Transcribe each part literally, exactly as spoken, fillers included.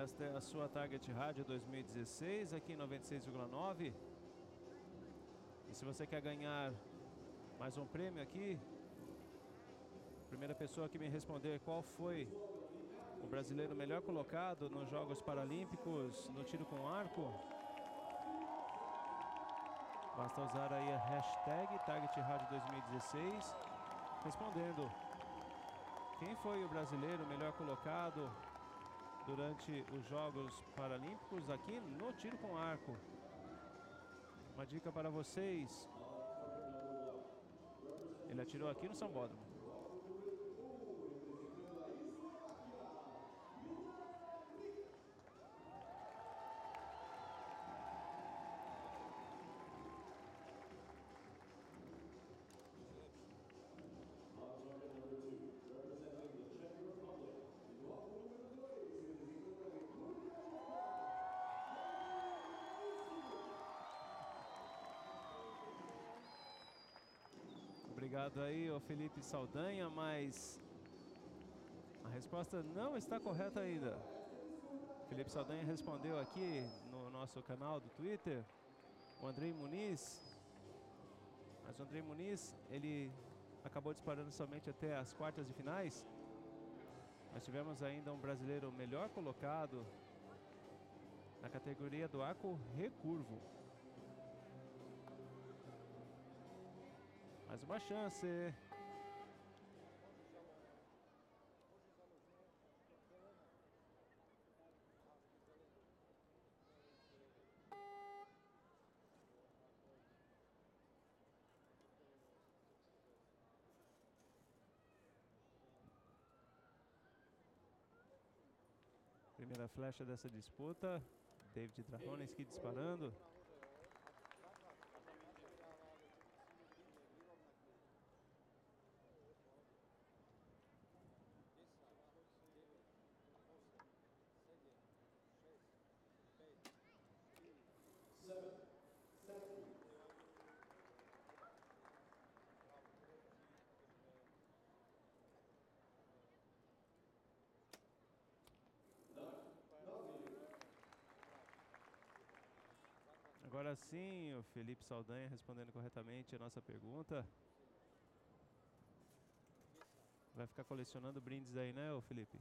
Esta é a sua Target Rádio dois mil e dezesseis, aqui em noventa e seis vírgula nove. E se você quer ganhar mais um prêmio aqui, primeira pessoa que me responder qual foi o brasileiro melhor colocado nos Jogos Paralímpicos no tiro com arco, basta usar aí a hashtag Target Rádio dois mil e dezesseis, respondendo quem foi o brasileiro melhor colocado durante os Jogos Paralímpicos aqui no tiro com arco. Uma dica para vocês: ele atirou aqui no Sambódromo. Obrigado aí, o Felipe Saldanha, mas a resposta não está correta ainda. Felipe Saldanha respondeu aqui no nosso canal do Twitter, o Andrei Muniz, mas o Andrei Muniz, ele acabou disparando somente até as quartas de finais. Nós tivemos ainda um brasileiro melhor colocado na categoria do arco recurvo. Mais uma chance. Primeira flecha dessa disputa, David Drahoninsky disparando. Agora sim, o Felipe Saldanha respondendo corretamente a nossa pergunta. Vai ficar colecionando brindes aí, né, ô Felipe?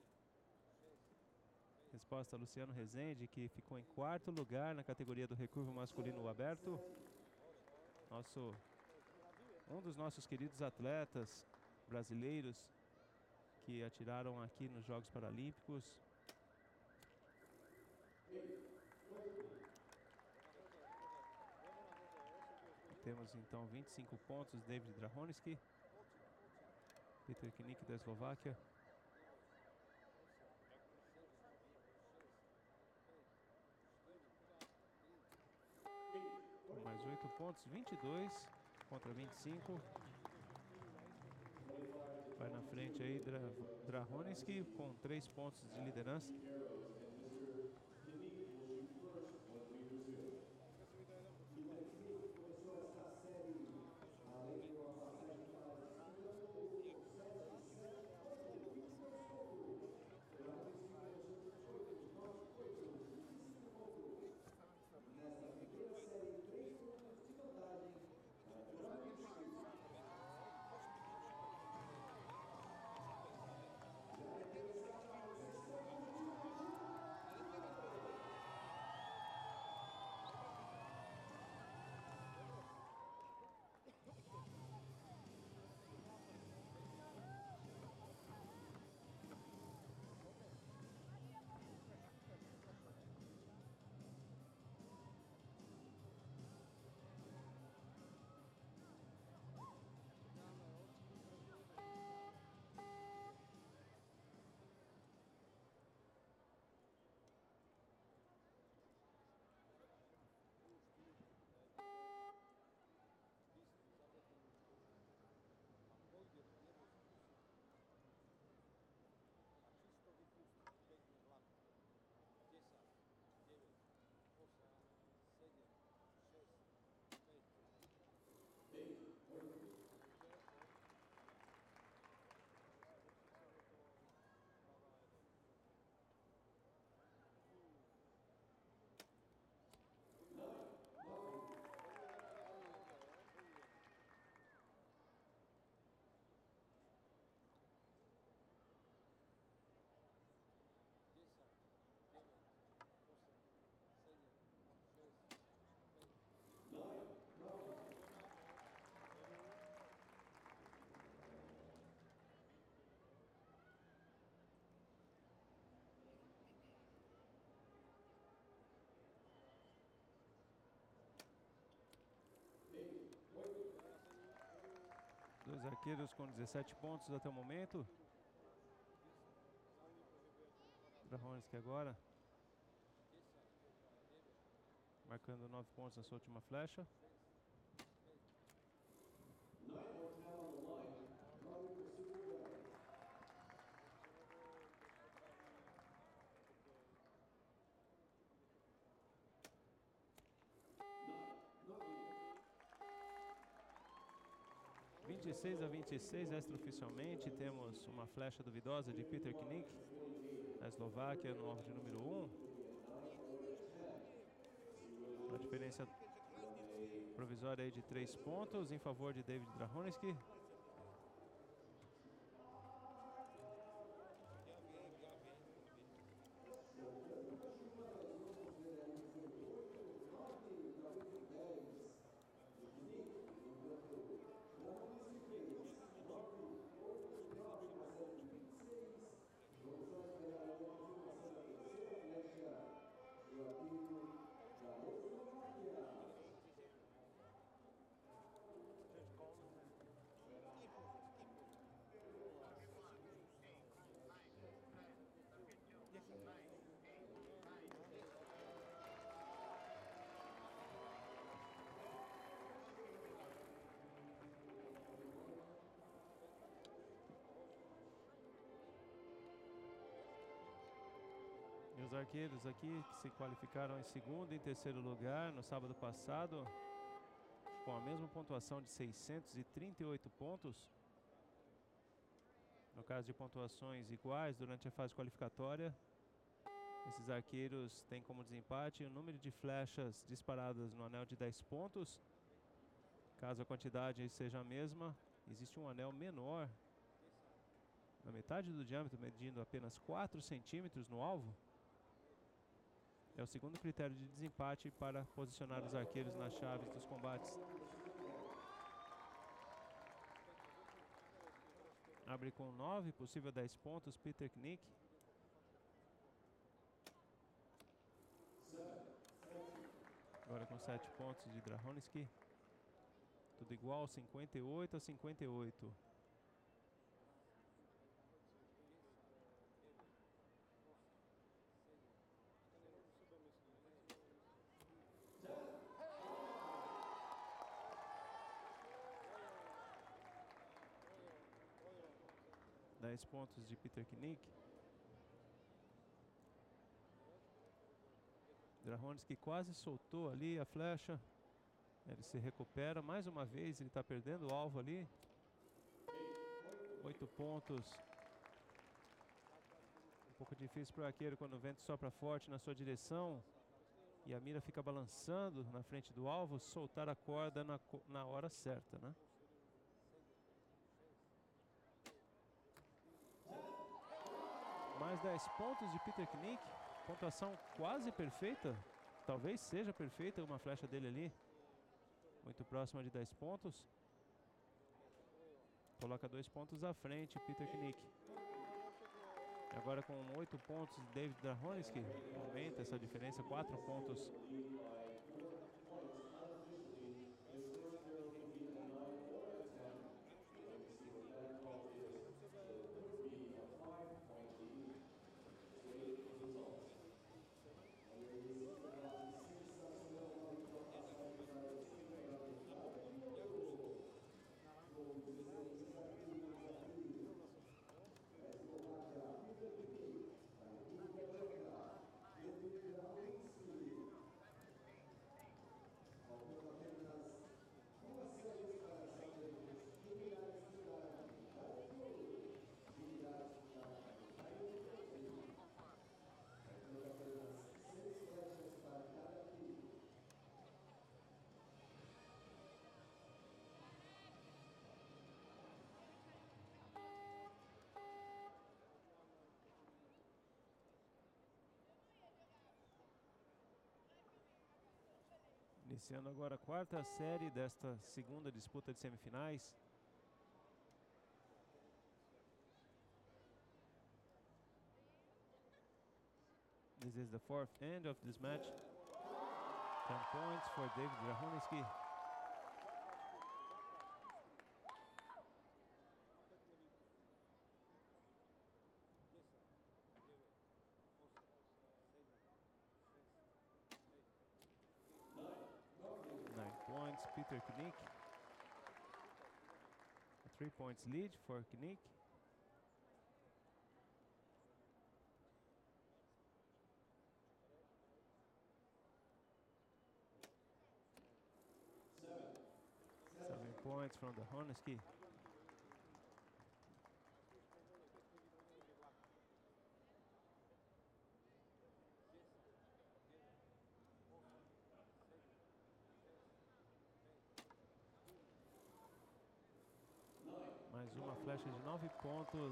Resposta: Luciano Rezende, que ficou em quarto lugar na categoria do recurvo masculino aberto. Nosso, um dos nossos queridos atletas brasileiros que atiraram aqui nos Jogos Paralímpicos. Temos então vinte e cinco pontos, David Drahoninsky, Peter Kinik da Eslováquia. Com mais oito pontos, vinte e dois contra vinte e cinco. Vai na frente aí Dra Drahoninsky com três pontos de liderança. arqueiros com dezessete pontos até o momento. Drahoninsky agora marcando nove pontos na sua última flecha. vinte e seis a vinte e seis, extraoficialmente, temos uma flecha duvidosa de Peter Kinik, na Eslováquia, no alvo de número um. Uma diferença provisória aí de três pontos em favor de David Drahoninsky. E os arqueiros aqui que se qualificaram em segundo e terceiro lugar no sábado passado, com a mesma pontuação de seiscentos e trinta e oito pontos. No caso de pontuações iguais durante a fase qualificatória, esses arqueiros têm como desempate o número de flechas disparadas no anel de dez pontos. Caso a quantidade seja a mesma, existe um anel menor, na metade do diâmetro, medindo apenas quatro centímetros no alvo. É o segundo critério de desempate para posicionar os arqueiros nas chaves dos combates. Abre com nove, possível dez pontos, Peter Kinik. Agora com sete pontos de Drahoninsky. Tudo igual, cinquenta e oito a cinquenta e oito. dez pontos de Peter Kinik. Drahoninsky quase soltou ali a flecha. Ele se recupera. Mais uma vez ele está perdendo o alvo ali. oito pontos. Um pouco difícil para o arqueiro quando o vento sopra forte na sua direção e a mira fica balançando na frente do alvo, soltar a corda na, na hora certa, né? Mais dez pontos de Peter Kinik. Pontuação quase perfeita. Talvez seja perfeita uma flecha dele ali. Muito próxima de dez pontos. Coloca dois pontos à frente Peter Kinik. Agora com oito pontos de David Drahoninsky. Aumenta essa diferença, quatro pontos. Iniciando agora a quarta série desta segunda disputa de semifinais. This is the fourth end of this match. ten points for David Drahoninsky. points, Peter Kinik. A three points lead for Kinik. Seven points from Drahoninsky. Mais uma flecha de nove pontos.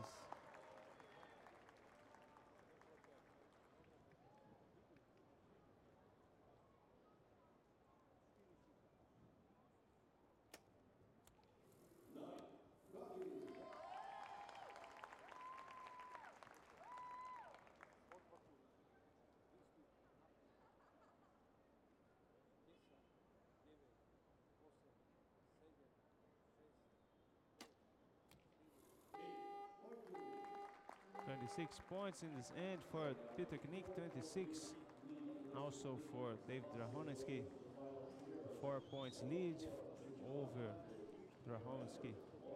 twenty-six points in this end for Peter Kinik, twenty-six also for David Drahoninsky. Four points lead over Drahoninsky.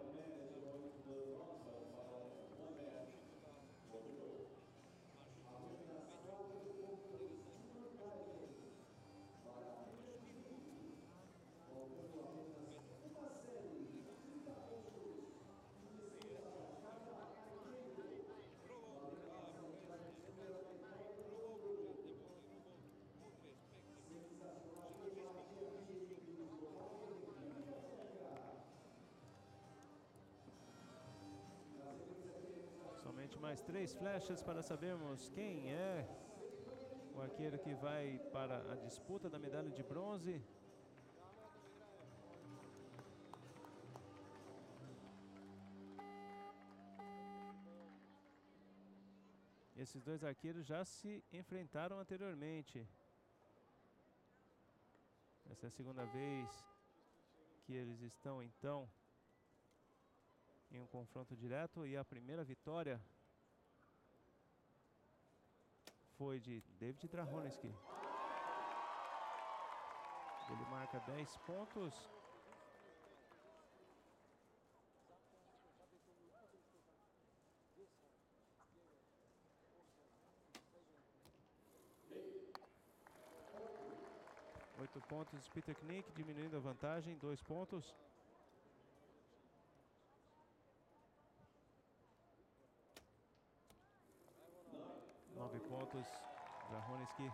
Somente mais três flechas para sabermos quem é o arqueiro que vai para a disputa da medalha de bronze. Esses dois arqueiros já se enfrentaram anteriormente. Essa é a segunda vez que eles estão, então, em um confronto direto, e a primeira vitória foi de David Drahoninsky. Ele marca dez pontos. Oito pontos Peter Kinik, diminuindo a vantagem, dois pontos. Nove pontos, Drahoninsky.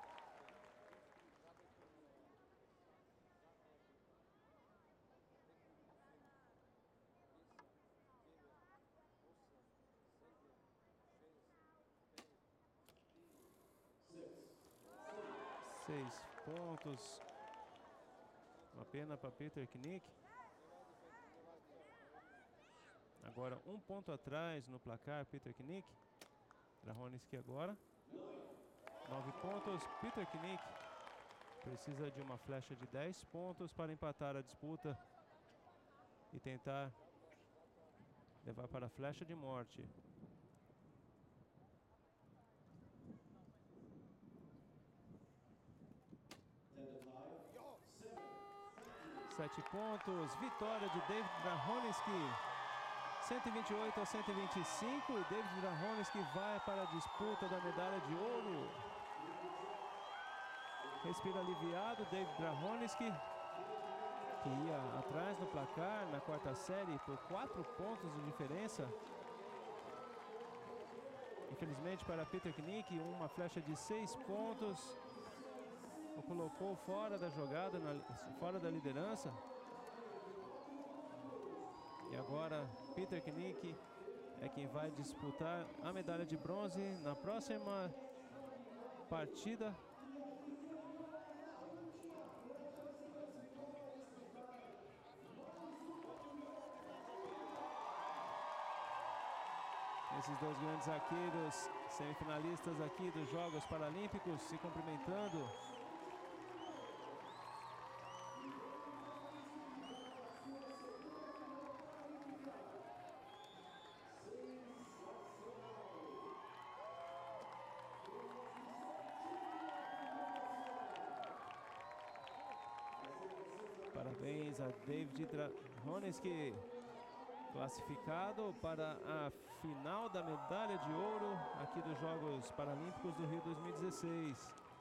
Seis pontos. Uma pena para Peter Kinik. Agora um ponto atrás no placar, Peter Kinik. Drahoninsky agora. Nove pontos. Peter Kinik precisa de uma flecha de dez pontos para empatar a disputa e tentar levar para a flecha de morte. Sete pontos. Vitória de David Drahoninsky. cento e vinte e oito a cento e vinte e cinco, e David Drahoninsky vai para a disputa da medalha de ouro. Respira aliviado, David Drahoninsky, que ia atrás no placar na quarta série por quatro pontos de diferença. Infelizmente para Peter Kinik, uma flecha de seis pontos o colocou fora da jogada, na, fora da liderança. E agora Peter Kinik é quem vai disputar a medalha de bronze na próxima partida. Esses dois grandes arqueiros, semifinalistas aqui dos Jogos Paralímpicos, se cumprimentando. Para Parabéns a David Drahoninsky, classificado para a final da medalha de ouro aqui dos Jogos Paralímpicos do Rio dois mil e dezesseis.